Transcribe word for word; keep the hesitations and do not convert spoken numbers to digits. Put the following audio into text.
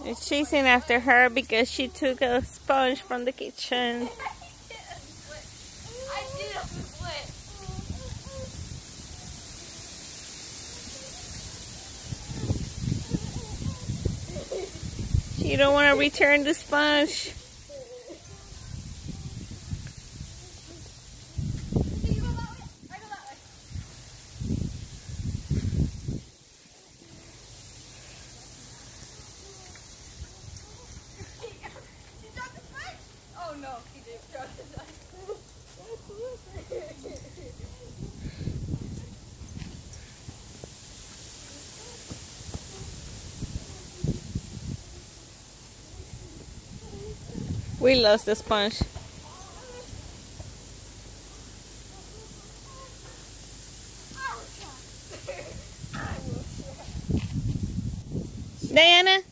It's chasing after her because she took a sponge from the kitchen. You don't want to return the sponge. Oh no, he didn't drop the sponge. We lost the sponge. Diana?